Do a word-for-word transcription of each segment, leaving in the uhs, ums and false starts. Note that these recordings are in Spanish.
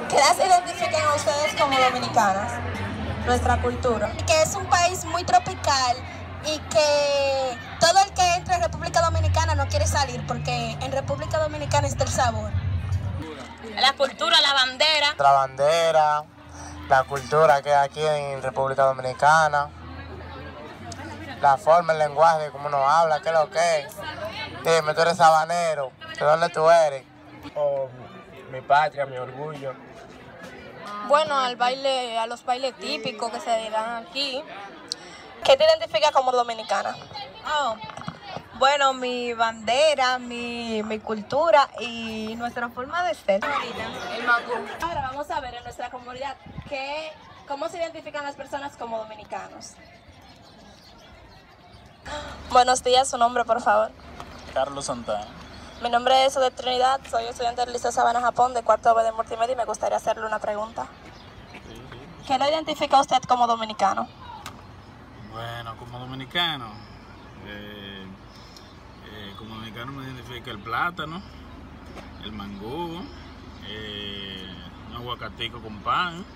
¿Qué las identifican a ustedes como dominicanas? Nuestra cultura. Que es un país muy tropical y que todo el que entra en República Dominicana no quiere salir porque en República Dominicana está el sabor. La cultura, la bandera. La bandera, la cultura que hay aquí en República Dominicana, la forma, el lenguaje, cómo uno habla, qué es lo que es. Dime, tú eres sabanero, ¿de dónde tú eres? Oh, mi patria, mi orgullo. Bueno, al baile, a los bailes típicos que se dan aquí. ¿Qué te identifica como dominicana? Oh, bueno, mi bandera, mi, mi cultura y nuestra forma de ser. El mangú. Ahora vamos a ver en nuestra comunidad que, cómo se identifican las personas como dominicanos. Buenos días, su nombre, por favor. Carlos Santana. Mi nombre es Odette Trinidad, soy estudiante del Liceo Sabana Japón de cuarto B de Multimedia y me gustaría hacerle una pregunta. ¿Qué lo identifica a usted como dominicano? Bueno, como dominicano, eh, eh, como dominicano me identifica el plátano, el mangú, eh, un aguacatico con pan.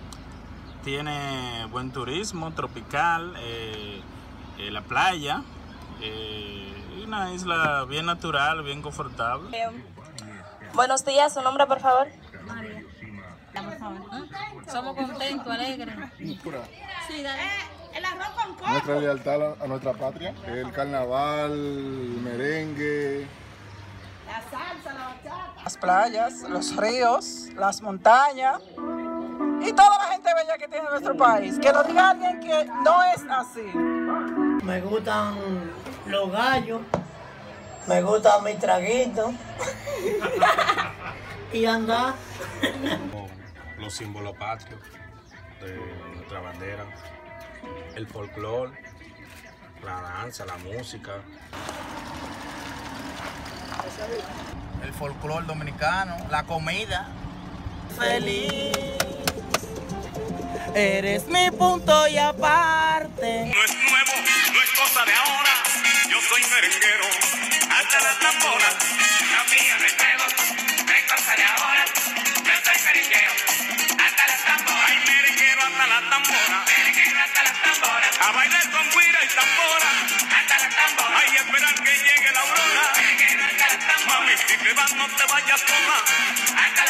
Tiene buen turismo tropical, eh, eh, la playa, eh, y una isla bien natural, bien confortable. Eh, buenos días, su nombre, por favor. María. Por favor. Somos contentos, alegres. Sí, dale. El arroz con coco. Nuestra lealtad a nuestra patria, el carnaval, el merengue. La salsa, la bachata. Las playas, los ríos, las montañas y toda la gente bella que tiene nuestro país. Que nos diga alguien que no es así. Me gustan los gallos, me gusta mi traguito y andar. Los símbolos patrios de nuestra bandera, el folclore, la danza, la música. El folclore dominicano, la comida. Feliz, eres mi punto y aparte. No es nuevo, no es cosa de ahora. Yo soy merenguero, hasta las tamboras. La mía de pelo, no es cosa de ahora. Yo soy merenguero, hasta las tamboras. Ay, merenguero hasta las tamboras. Merenguero hasta las tamboras. A bailar con guira y tambora. Hasta las tamboras. Ay, esperan que llegue la aurora. Merenguero hasta las tamboras. Mami, si te vas no te vayas sola. Hasta